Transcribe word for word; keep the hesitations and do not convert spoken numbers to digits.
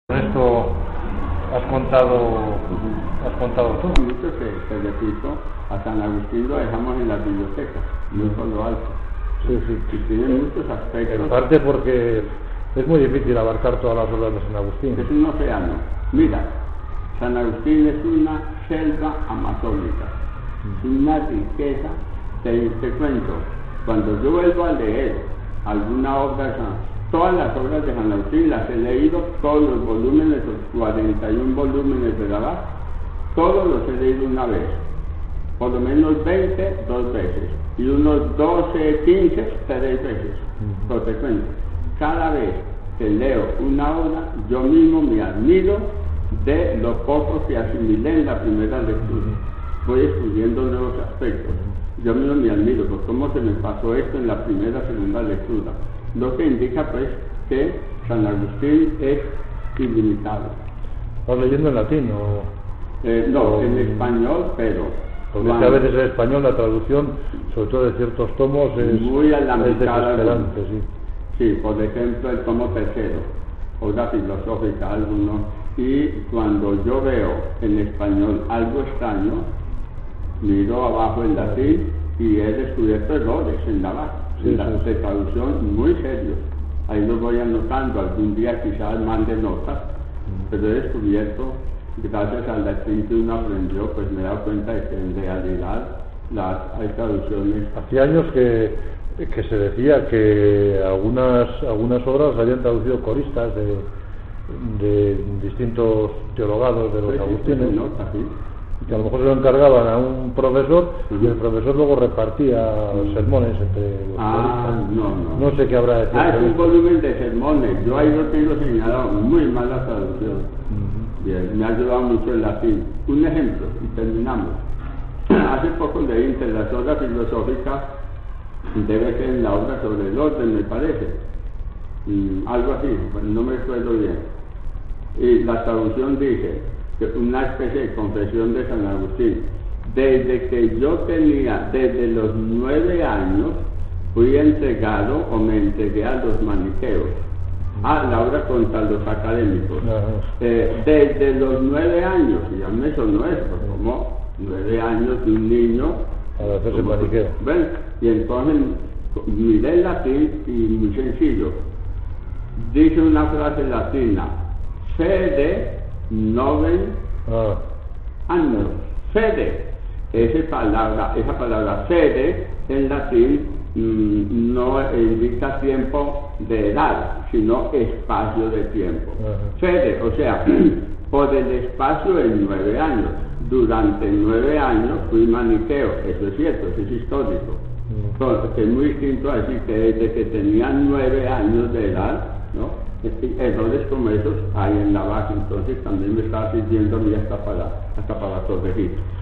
Con esto has contado, has contado todo. Mucho que, te repito, a San Agustín lo dejamos en la biblioteca, no solo alto. Sí, sí. Y tiene muchos aspectos. En parte porque es muy difícil abarcar todas las obras de San Agustín. Es un océano. Mira, San Agustín es una selva amazónica, una riqueza. Te, te cuento, cuando yo vuelvo a leer alguna obra de San todas las obras de San Agustín las he leído, todos los volúmenes, los cuarenta y un volúmenes de la Abad, todos los he leído una vez, por lo menos veinte, dos veces, y unos doce, quince, tres veces. Uh-huh. Pero te cuento, cada vez que leo una obra, yo mismo me admiro de lo poco que asimilé en la primera lectura. Uh-huh. Voy descubriendo nuevos aspectos. Uh-huh. Yo mismo me admiro por cómo se me pasó esto en la primera, segunda lectura. Lo que indica pues que San Agustín es ilimitado. ¿Estás leyendo en latín o...? Eh, no, o... en español, pero... Porque cuando... a veces en español la traducción, sobre todo de ciertos tomos, es muy a la es mitad. desesperante, sí. Sí, por ejemplo, el tomo tercero, obra filosófica, alguno, y cuando yo veo en español algo extraño, miro abajo en latín y he descubierto errores en la base. Sí, la sí. traducción muy serio. Ahí lo voy anotando, algún día quizás mande notas, mm. pero he descubierto, gracias al latín que uno aprendió, pues me he dado cuenta de que en realidad las, hay traducciones. Hacía años que, que se decía que algunas, algunas obras habían traducido coristas de, de distintos teologados de los sí, agustines. Sí, nota, sí. Que a lo mejor se lo encargaban a un profesor uh-huh. y el profesor luego repartía uh-huh. sermones entre los ah, no, no. no sé qué habrá de ah, es un volumen de sermones, yo ahí lo tengo señalado, muy mala traducción. Uh-huh. Bien, me ha ayudado mucho el latín. Un ejemplo, y terminamos. Hace poco leí entre las obras filosóficas, debe ser en la obra sobre el orden, me parece, mm, algo así, pues no me acuerdo bien, y la traducción dice una especie de confesión de San Agustín. Desde que yo tenía, desde los nueve años, fui entregado o me entregué a los maniqueos. Ah, la obra contra los académicos. Eh, desde los nueve años, y a mí eso no es, pues como nueve años de un niño. A hacerse maniqueo. ¿Ven? Y entonces miré el latín y muy sencillo. Dice una frase latina, fede noven ah. annos, fede, esa palabra, esa palabra fede en latín mmm, no indica tiempo de edad, sino espacio de tiempo. Uh-huh. Fede, o sea, por el espacio de nueve años, durante nueve años fui maniqueo, eso es cierto, eso es histórico, uh-huh. Porque es muy distinto a decir que desde que tenía nueve años de edad, ¿no? Errores como esos hay en la base, entonces también me estaba sirviendo a mí hasta para, hasta para corregir.